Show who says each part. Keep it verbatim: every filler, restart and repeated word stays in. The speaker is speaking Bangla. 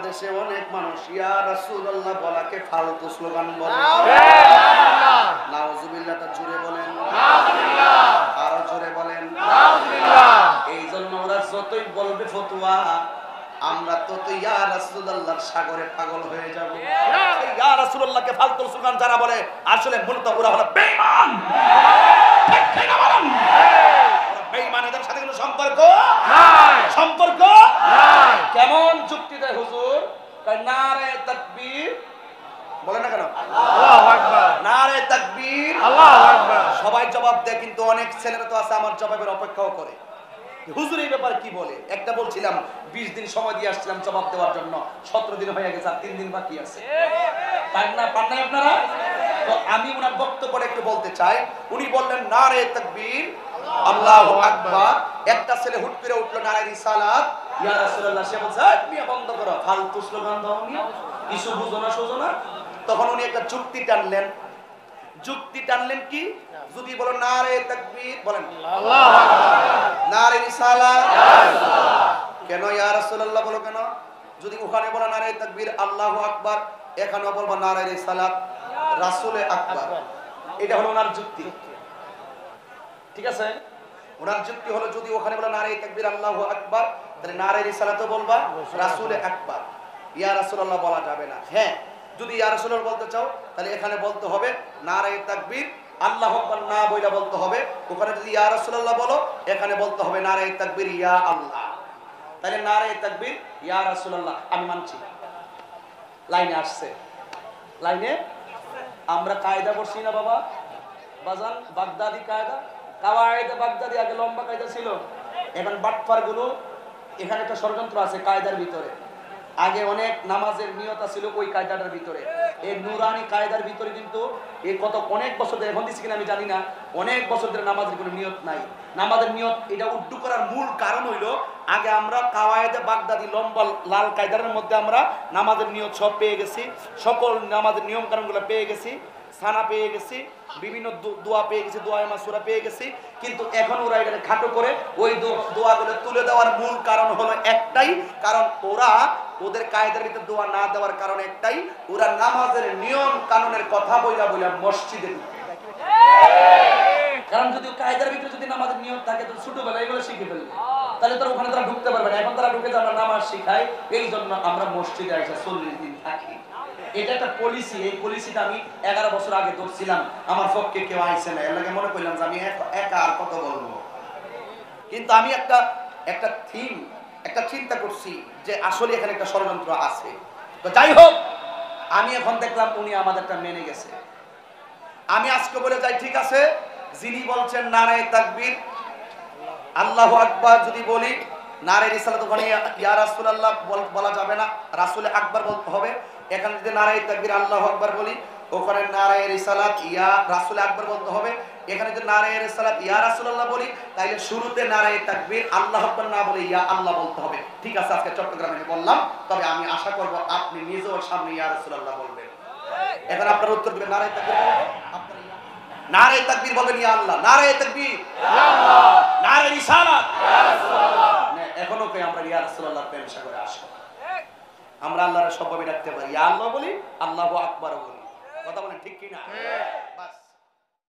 Speaker 1: বাংলাদেশে অনেক মানুষ ইয়া রাসূলুল্লাহ বলাকে ফালতু স্লোগান বলে। নাউজুবিল্লাহ, জোরে বলেন নাউজুবিল্লাহ, আরো জোরে বলেন নাউজুবিল্লাহ। এই জন্য ওরা যতই বলবে ফতোয়া, আমরা ততই ইয়া রাসূলুল্লাহর সাগরে পাগল হয়ে যাব। ইয়া রাসূলুল্লাহকে ফালতু স্লোগান যারা বলে, আসলে মূলত ওরা হলো বেঈমান। ঠিক কিনা বলেন? বেঈমানদের সাথে কোনো সম্পর্ক নাই, সম্পর্ক নাই। কেমন যুক্তি দেয় হুজুর? কয় নারে তাকবীর, বলেন না কেন? আল্লাহু আকবার, নারে তাকবীর, আল্লাহু আকবার। সবাই জবাব দেয়, কিন্তু অনেক ছেলেরা তো আছে আমার জবাবের অপেক্ষাও করে। হুজুর এই ব্যাপারে কি বলে? একটা বলছিলাম বিশ দিন সময় দিয়ে আসছিলাম জবাব দেওয়ার জন্য, সতেরো দিন হয়ে গেছে, আর তিন দিন বাকি আছে। পান না পান না আপনারা? তো আমি ওনার বক্তব্যটা একটু বলতে চাই। উনি বললেন নারে তাকবীর, আল্লাহু আকবার। একটা ছেলে হুট করে উঠলো, নারে রিসালাত, ইয়া রাসূলুল্লাহ। সে বলছে মিয়া বন্ধ করো, ফালতু স্লোগান দাও মিয়া, কিছু বুঝো না সোজো না। তখন উনি একটা যুক্তি টানলেন। যুক্তি টানলেন কি? যদি বলো নারে তাকবীর, বলেন আল্লাহু আকবার, নারে রিসালাত, ইয়া রাসূলুল্লাহ। কেন ইয়া রাসূলুল্লাহ বলো কেন? যদি ওখানে বলো নারে তাকবীর আল্লাহু আকবার, এখানেও বলবো নারে রিসালাত রাসূলে আকবার। এটা হলো ওনার যুক্তি। ঠিক আছে? ওনার যুক্তি হলো যদি ওখানে বলো নারে তাকবীর আল্লাহু আকবার, তাহলে নারে রিসালাতও বলবা, রাসূলে আকবার, ইয়া রাসূলুল্লাহ বলা যাবে না। হ্যাঁ, যদি ইয়া রাসূলুল্লাহ বলতে চাও তাহলে এখানে বলতে হবে নারে তাকবীর আল্লাহু আকবার, না বইলা বলতে হবে ওখানে যদি ইয়া রাসূলুল্লাহ বলো, এখানে বলতে হবে নারে তাকবীর ইয়া আল্লাহ। তাহলে নারে তাকবীর ইয়া রাসূলুল্লাহ আমি মানছি। লাইনে আসছে, লাইনে আমরা কায়দা করছি না বাবা বাজান, বাগদাদি কায়দা, কাওয়ায়েদে বাগদাদি আগে লম্বা কায়দা ছিল। এখন বাটপার গুলো, এখানে একটা ষড়যন্ত্র আছে কায়দার ভিতরে। আগে অনেক নামাজের নিয়ত ছিল ওই কায়দাটার ভিতরে, এই নুরানি কায়দার ভিতরে, কিন্তু এই কত অনেক বছর ধরে, এখন দিচ্ছি কিনা আমি জানি না, অনেক বছর ধরে নামাজের কোনো নিয়ত নাই। নামাজের নিয়ত এটা উড্ডু করার মূল কারণ হইলো আগে আমরা কাওয়ায়েদে বাগদাদি লম্বা লাল কায়দার মধ্যে আমরা নামাজের নিয়ত সব পেয়ে গেছি, সকল নামাজের নিয়ম কানুনগুলো পেয়ে গেছি, সানা পেয়ে গেছি, বিভিন্ন দোয়া পেয়ে গেছি, দোয়া মাসুরা পেয়ে গেছি। কিন্তু এখন ওরা এটা খাটো করে ওই দোয়াগুলো তুলে দেওয়ার মূল কারণ হলো একটাই, কারণ ওরা ওদের কায়দার ভিতরে দোয়া না দেওয়ার কারণ একটাই, ওরা নামাজের নিয়ম কানুনের কথা বইলা বইলা মসজিদে ঢুকে। কারণ যদি কায়দার ভিতরে যদি নামাজের নিয়ম থাকে তো ছোটবেলায় এগুলো শিখে ফেলবে, তাহলে তারা ওখানে তারা ঢুকতে পারবে না। এখন তারা ঢুকে আমরা নামাজ শিখাই, এই জন্য আমরা মসজিদে এসে চল্লিশ দিন থাকি। এটা একটা পলিসি। এই পলিসিটা আমি এগারো বছর আগে ধরছিলাম, আমার পক্ষে কেউ আইসে না, এর লাগে মনে করলাম যে আমি একা আর কত বলবো। কিন্তু আমি একটা একটা থিম একটা চিন্তা করছি যে আসলে এখানে একটা ষড়যন্ত্র আছে। তো যাই হোক, আমি এখন দেখলাম উনি আমাদেরটা মেনে গেছে। আমি আজকে বলে যাই, ঠিক আছে, যিনি বলছেন নারে তাকবীর আল্লাহু আকবার যদি বলি, নারে রিসালাত ওখানে ইয়া রাসূলুল্লাহ বলা যাবে না, রাসূলে আকবার বলতে হবে। এখানে যদি নারে তাকবীর আল্লাহু আকবার বলি, ওখানে নারে রিসালাত ইয়া রাসূলে আকবার বলতে হবে। এখানে যদি নারে রিসালাত ইয়া রাসূলুল্লাহ বলি, তাহলে শুরুতে নারে তাকবীর আল্লাহু আকবার না বলে ইয়া আল্লাহ বলতে হবে। ঠিক আছে, আজকে চট্টগ্রামে বললাম, তবে আমি আশা করব আপনি নিজেও সামনে ইয়া রাসূলুল্লাহ বলবেন। এখন আপনার উত্তর দিবেন নারে তাকবীর, আপনারা নারে তাকবীর বলবেন ইয়া আল্লাহ, নারে তাকবীর ইয়া আল্লাহ, নারে রিসালাত ইয়া রাসূলুল্লাহ। এখনো কই আমরা ইয়া রাসূলুল্লাহ প্রেম সাগরে আসি, আমরা আল্লাহর সবভাবে ডাকতে পারি, ইয়া আল্লাহ বলি, আল্লাহু আকবার বলি। কথা বলেন ঠিক কি না? বাস।